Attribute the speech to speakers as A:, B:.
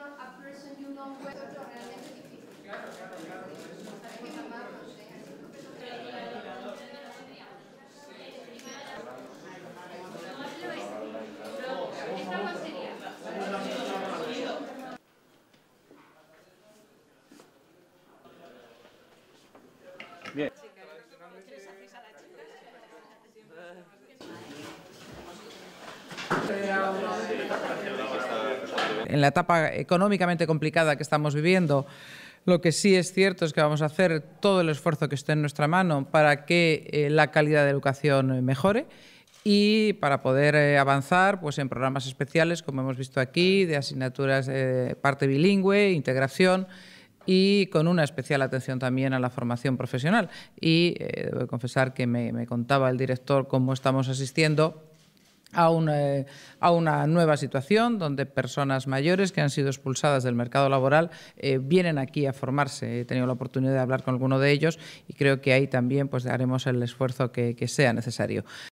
A: a person you know web realmente difícil. ¿Esta cuál sería?
B: Bien.
C: En la etapa económicamente complicada que estamos viviendo, lo que sí es cierto es que vamos a hacer todo el esfuerzo que esté en nuestra mano para que la calidad de educación mejore y para poder avanzar pues, en programas especiales, como hemos visto aquí, de asignaturas parte bilingüe, integración y con una especial atención también a la formación profesional. Y debo confesar que me contaba el director cómo estamos asistiendo a una nueva situación donde personas mayores que han sido expulsadas del mercado laboral vienen aquí a formarse. He tenido la oportunidad de hablar con alguno de ellos y creo que ahí también pues, haremos el esfuerzo que sea necesario.